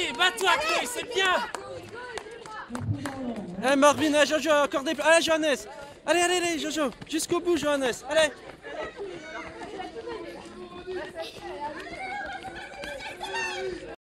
Allez, bats-toi, Chloé, c'est bien. Allez, Marvin, allez, Jojo, encore des... Allez, Johannes. Allez, allez, allez, Jojo. Jusqu'au bout, Johannes. Allez.